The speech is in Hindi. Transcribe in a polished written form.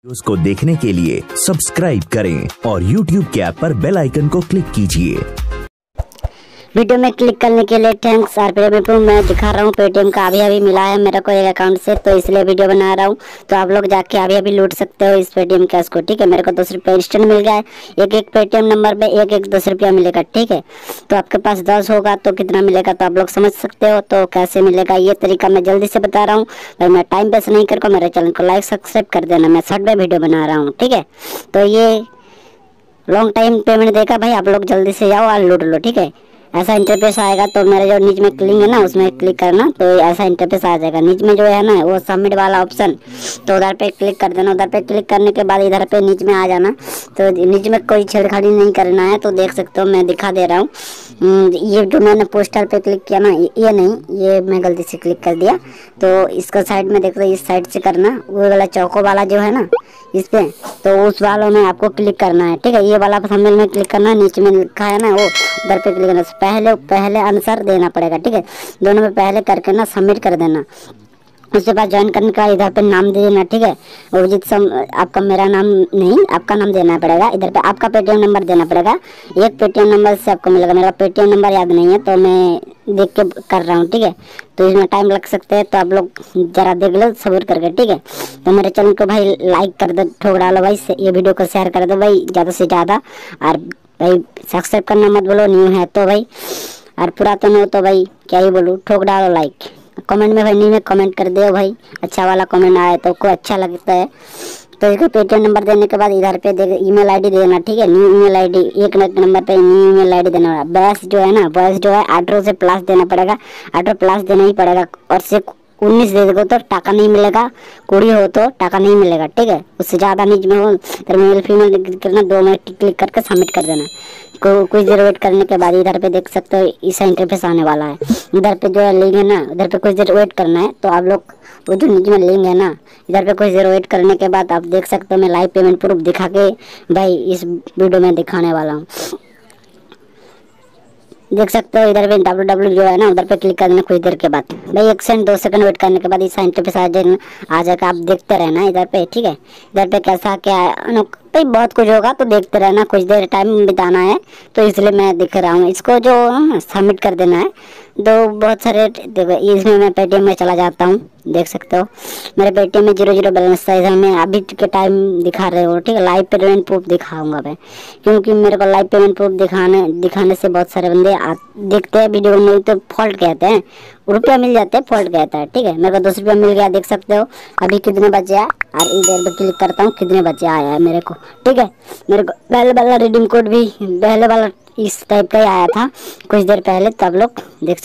उसको देखने के लिए सब्सक्राइब करें और YouTube के ऐप पर बेल आइकन को क्लिक कीजिए। वीडियो में क्लिक करने के लिए थैंक्स। आरपीएम मैं दिखा रहा हूँ पेटीएम का अभी मिला है मेरे को एक अकाउंट से, तो इसलिए वीडियो बना रहा हूँ। तो आप लोग जाके अभी लूट सकते हो इस पेटीएम कैश को, ठीक है। मेरे को 10 रुपये इंस्टेंट मिल गया है। एक पेटीएम नंबर पे एक 10 रुपया मिलेगा, ठीक है। तो आपके पास 10 होगा तो कितना मिलेगा तो आप लोग समझ सकते हो। तो कैसे मिलेगा ये तरीका मैं जल्दी से बता रहा हूँ भाई। मैं टाइम वेस्ट नहीं कर, मेरे चैनल को लाइक सब्सक्राइब कर देना। मैं शॉर्ट में वीडियो बना रहा हूँ, ठीक है। तो ये लॉन्ग टाइम पेमेंट देगा भाई, आप लोग जल्दी से जाओ और लूट लो, ठीक है। ऐसा इंटरफेस आएगा तो मेरे जो नीचे में क्लिक है ना उसमें क्लिक करना, तो ऐसा इंटरफेस आ जाएगा। नीचे में जो है ना वो सबमिट वाला ऑप्शन, तो उधर पे क्लिक कर देना। उधर पे क्लिक करने के बाद इधर पे नीचे में आ जाना। तो नीचे में कोई छेड़खानी नहीं करना है। तो देख सकते हो मैं दिखा दे रहा हूँ। ये जो मैंने पोस्टर पे क्लिक किया ना, ये नहीं, ये मैं गलती से क्लिक कर दिया। तो इसका साइड में देख रहे इस साइड से करना, वो वाला चौको वाला जो है ना इस पे, तो उस वालों में आपको क्लिक करना है, ठीक है। ये वाला थंबनेल में क्लिक करना है, नीचे में लिखा है ना वो उधर पे क्लिक करना। पहले आंसर देना पड़ेगा, ठीक है। दोनों में पहले करके ना सबमिट कर देना। उसके बाद ज्वाइन करने का इधर पे नाम दे देना, ठीक है। अभिजीत आपका, मेरा नाम नहीं, आपका नाम देना पड़ेगा। इधर पे आपका पेटीएम नंबर देना पड़ेगा। एक पेटीएम नंबर से आपको मिलेगा। मेरा पेटीएम नंबर याद नहीं है तो मैं देख के कर रहा हूँ, ठीक है। तो इसमें टाइम लग सकते हैं, तो आप लोग जरा देख लो सब्र करके, ठीक है। तो मेरे चैनल को भाई लाइक कर दो, ठोक डालो भाई, ये वीडियो को शेयर कर दो भाई ज़्यादा से ज़्यादा। और भाई सब्सक्राइब करना मत बोलो, न्यू है तो भाई, और पुरातन हो तो भाई क्या ही बोलूँ, ठोक डालो लाइक। कमेंट में भाई न्यू में कमेंट कर दो भाई, अच्छा वाला कमेंट आए तो को अच्छा लगता है। तो इसका पेटीएम नंबर देने के बाद इधर पे ईमेल आईडी देना, ठीक है। न्यू ईमेल आईडी, एक नंबर पे न्यू ईमेल आईडी देना। बॉयस जो है ना, बॉयस जो है 18 से प्लस देना पड़ेगा, 18 प्लस देना ही पड़ेगा। और से 19 दे दो तो टाका नहीं मिलेगा, कुड़ी हो तो टाका नहीं मिलेगा, ठीक है। उससे ज़्यादा नीच में हो तो मेल फीमेल करना, 2 मिनट क्लिक करके सबमिट कर देना। कुछ देर वेट करने के बाद इधर पे देख सकते हो ऐसा इंटरफेस आने वाला है। इधर पे जो है लिंक है ना, इधर पे कुछ देर वेट करना है। तो आप लोग वो जो नीचे में लिंक है ना, इधर पे कुछ देर वेट करने के बाद आप देख सकते हो मैं लाइव पेमेंट प्रूफ दिखा के भाई इस वीडियो में दिखाने वाला हूँ। देख सकते हो इधर पे www जो है ना उधर पे क्लिक कर देना। कुछ देर के बाद भाई 1 सेकंड 2 सेकंड वेट करने के बाद इस इंटरफेस आ जाएगा। आप देखते रहना इधर पे, ठीक है। इधर पे कैसा क्या है भाई, बहुत कुछ होगा तो देखते रहना। कुछ देर टाइम बिताना है तो इसलिए मैं दिख रहा हूँ। इसको जो सबमिट कर देना है। तो बहुत सारे देखो, इसमें मैं पेटीएम में चला जाता हूँ। देख सकते हो मेरे पेटीएम में 0 बैलेंस था। मैं अभी के टाइम दिखा रहे हो, ठीक है। लाइव पेमेंट प्रूफ दिखाऊंगा मैं, क्योंकि मेरे को लाइव पेमेंट प्रूफ दिखाने से बहुत सारे बंदे देखते हैं वीडियो में तो फॉल्ट कहते हैं, रुपया मिल जाते हैं, फॉल्ट कहता है, ठीक है। मेरे को 10 रुपया मिल गया, देख सकते हो अभी कितने बचे हैं। और इधर पे क्लिक करता हूँ कितने बचे आया है मेरे को, ठीक है। मेरे को पहले वाला रिडीम कोड भी पहले वाला इस टाइप का ही आया था कुछ देर पहले, तब लोग देख